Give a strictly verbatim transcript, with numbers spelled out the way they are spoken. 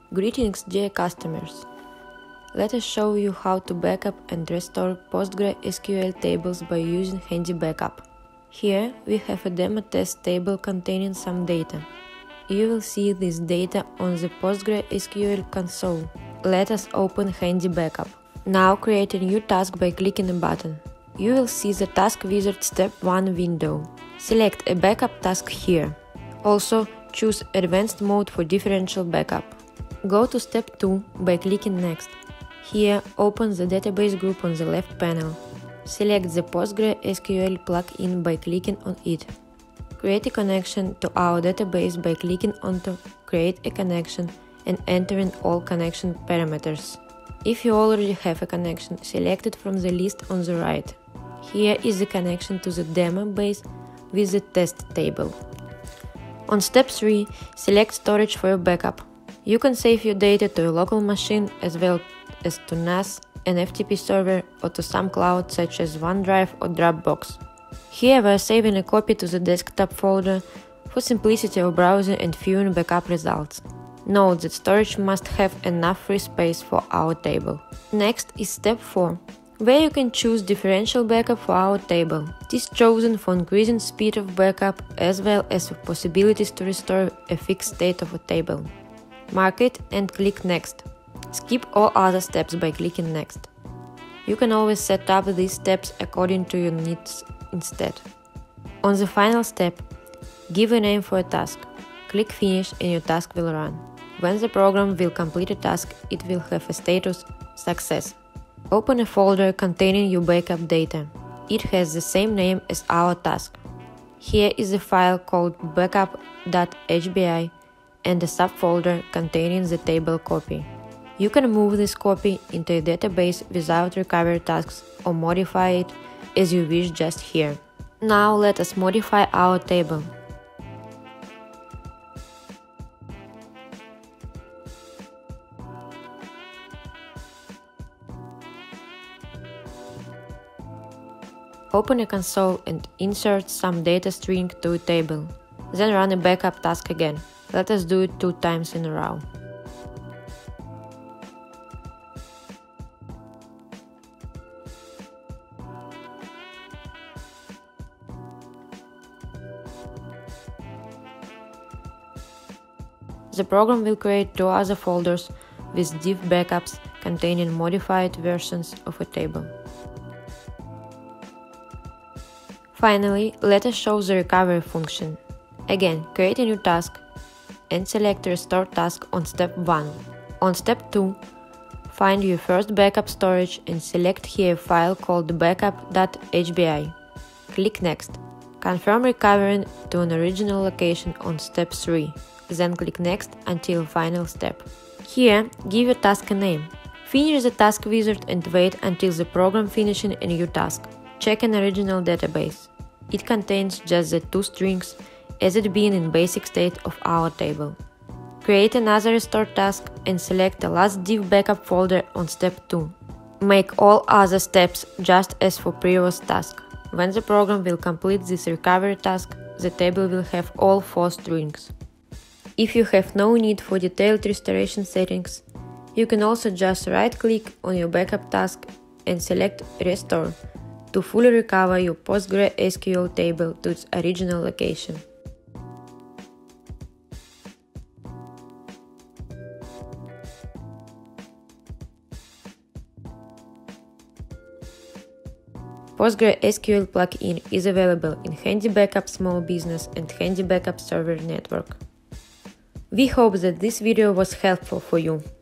Greetings, dear customers! Let us show you how to backup and restore PostgreSQL tables by using Handy Backup. Here we have a demo test table containing some data. You will see this data on the PostgreSQL console. Let us open Handy Backup. Now create a new task by clicking a button. You will see the Task Wizard Step one window. Select a backup task here. Also, choose Advanced Mode for differential backup. Go to Step two by clicking Next. Here, open the database group on the left panel. Select the PostgreSQL plugin by clicking on it. Create a connection to our database by clicking onto Create a connection and entering all connection parameters. If you already have a connection, select it from the list on the right. Here is the connection to the demo base with the test table. On Step three, select Storage for your backup. You can save your data to a local machine as well as to N A S, an F T P server, or to some cloud such as OneDrive or Dropbox. Here we are saving a copy to the desktop folder for simplicity of browsing and viewing backup results. Note that storage must have enough free space for our table. Next is Step four, where you can choose differential backup for our table. It is chosen for increasing speed of backup as well as possibilities to restore a fixed state of a table. Mark it and click Next. Skip all other steps by clicking Next. You can always set up these steps according to your needs instead. On the final step, give a name for a task. Click Finish and your task will run. When the program will complete a task, it will have a status Success. Open a folder containing your backup data. It has the same name as our task. Here is a file called backup dot H B I and a subfolder containing the table copy. You can move this copy into a database without recovery tasks or modify it as you wish just here. Now let us modify our table. Open a console and insert some data string to a table. Then run a backup task again. Let us do it two times in a row. The program will create two other folders with div backups containing modified versions of a table. Finally, let us show the recovery function. Again, create a new task and select Restore Task on Step one. On Step two, find your first backup storage and select here a file called backup dot H B I. Click Next. Confirm recovering to an original location on Step three. Then click Next until final step. Here, give your task a name. Finish the Task Wizard and wait until the program finishes a new task. Check an original database. It contains just the two strings as it being in basic state of our table. Create another restore task and select the last div backup folder on Step two. Make all other steps just as for previous task. When the program will complete this recovery task, the table will have all four strings. If you have no need for detailed restoration settings, you can also just right-click on your backup task and select Restore to fully recover your PostgreSQL table to its original location. PostgreSQL plugin is available in Handy Backup Small Business and Handy Backup Server Network. We hope that this video was helpful for you.